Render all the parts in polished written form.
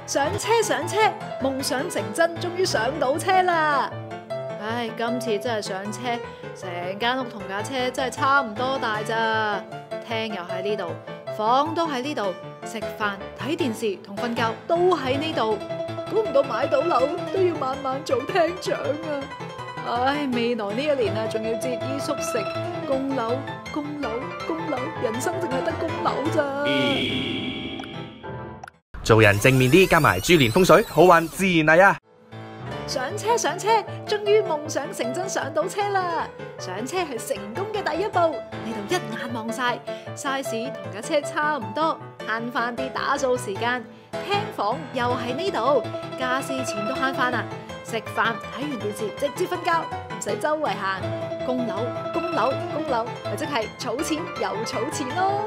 上車上車，夢想成真，終於上到車啦！唉，今次真係上車，成間屋同架車真係差唔多大咋。廳又喺呢度，房都喺呢度，食飯、睇電視同瞓覺都喺呢度。估唔到買到樓都要晚晚做廳長啊！唉，未來呢一年啊，仲要節衣縮食，供樓、供樓、供樓，人生淨係得供樓咋。 做人正面啲，加埋豬年風水，好運自然嚟啊！ 上車上車，終於夢想成真上到車啦！上車係成功嘅第一步，呢度一眼望晒 ，size 同架車差唔多，慳翻啲打掃時間。廳房又喺呢度，家私錢都慳翻啦！食飯睇完電視直接瞓覺，唔使周圍行。供樓供樓供樓，咪即係儲錢又儲錢咯！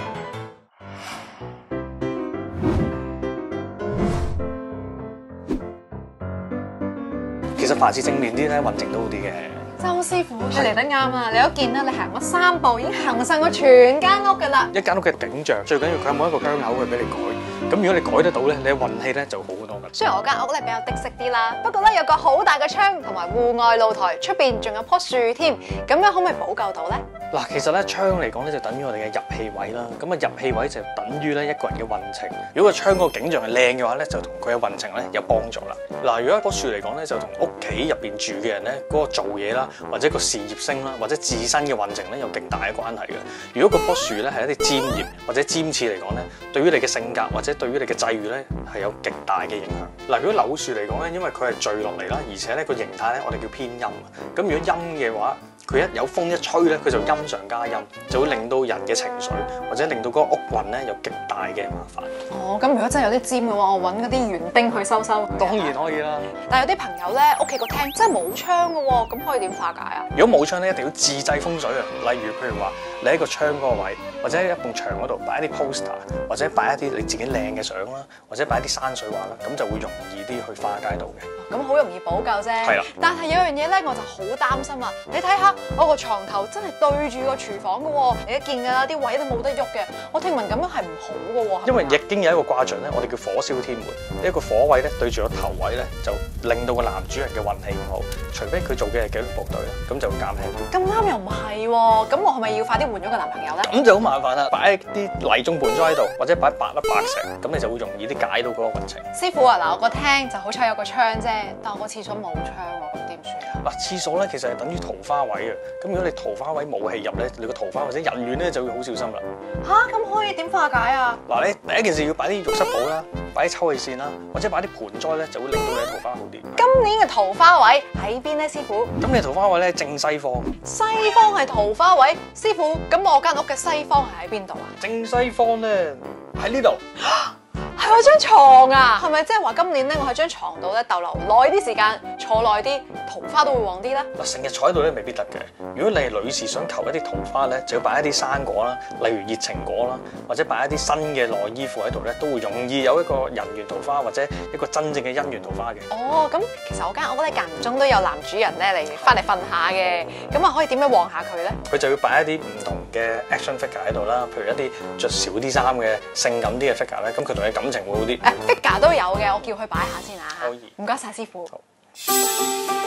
其實凡事正面啲咧，運程都好啲嘅。 周師傅，你嚟得啱啊！你都見啦，你行咗3步已經行晒我全間屋噶啦。 一間屋嘅景象，最緊要佢有冇一個窗口去俾你改。咁如果你改得到咧，你嘅運氣咧就好好多噶。 雖然我間屋咧比較的色啲啦，不過咧有個好大嘅窗同埋戶外露台，出邊仲有棵樹添，咁樣可唔可以補救到咧？ 嗱，其實咧窗嚟講咧就等於我哋嘅入氣位啦。咁啊入氣位就等於咧一個人嘅運程。如果個窗嗰個景象係靚嘅話咧，就同佢嘅運程咧有幫助啦。嗱，如果一棵樹嚟講咧，就同屋企入邊住嘅人咧嗰個做嘢啦，或者個事業星啦，或者自身嘅運程咧有極大嘅關係嘅。如果嗰棵樹咧係一啲尖葉或者尖刺嚟講咧，對於你嘅性格或者對於你嘅際遇咧係有極大嘅影響。嗱，如果柳樹嚟講咧，因為佢係墜落嚟啦，而且咧個形態咧我哋叫偏陰。咁如果陰嘅話，佢一有風一吹咧，佢就陰上加陰，就會令到人嘅情緒或者令到嗰個屋運咧有極大嘅麻煩。 哦，咁如果真係有啲尖嘅話，我揾嗰啲園丁去收收。 當然可以啦。 但係有啲朋友咧，屋企個廳真係冇窗嘅喎，咁可以點化解啊？ 如果冇窗咧，一定要自製風水啊！例如譬如話，你喺個窗嗰個位，或者喺一埲牆嗰度擺一啲 poster， 或者擺一啲你自己靚嘅相啦，或者擺一啲山水畫啦，咁就會容易啲去化解到嘅。 咁好容易補救啫。 係啦。但係有樣嘢咧，我就好擔心啊！你睇下我個床頭真係對住個廚房嘅喎，你都見㗎啦，啲位都冇得喐嘅。我聽聞咁樣係唔好嘅喎。 因為易經有一個卦象咧，我哋叫火燒天門。呢一個火位咧對住個頭位咧，就令到個男主人嘅運氣唔好。除非佢做嘅係紀律部隊啦，咁就會減輕。 咁啱又唔係喎，咁我係咪要快啲換咗個男朋友咧？ 咁就好麻煩啦，擺啲泥中盤咗喺度，或者擺8粒白石，咁你就會容易啲解到嗰個運程。 師傅啊，嗱，我個廳就好彩有個窗啫，但我個廁所冇窗喎，咁點算啊？ 嗱，廁所咧其實係等於桃花位啊，咁如果你桃花位冇氣入咧，你個桃花或者人緣咧就會好小心啦。 吓，咁可以點化解啊？ 嗱，你第一件事要擺啲浴室寶啦，擺啲抽氣扇啦，或者擺啲盆栽咧，就會令到你嘅桃花好啲。 今年嘅桃花位喺邊咧，師傅？ 咁你桃花位咧正西方。 西方係桃花位，師傅，咁我間屋嘅西方係喺邊度啊？ 正西方咧喺呢度。 係我張床啊，係咪即係話今年咧，我喺張床度咧逗留耐啲時間，坐耐啲，桃花都會旺啲咧？ 嗱，成日坐喺度咧未必得嘅。如果你係女士想求一啲桃花咧，就要擺一啲生果啦，例如熱情果啦，或者擺一啲新嘅內衣褲喺度咧，都會容易有一個人緣桃花或者一個真正嘅姻緣桃花嘅。 哦，咁其實我間屋咧間唔中都有男主人咧嚟翻嚟瞓下嘅，咁啊可以點樣旺下佢咧？ 佢就要擺一啲唔同嘅 action figure 喺度啦，譬如一啲着少啲衫嘅性感啲嘅 figure 咧，咁佢同你感情會好啲。 figure 都有嘅，我叫佢擺下先啊。 可以。 唔該晒師傅。 好。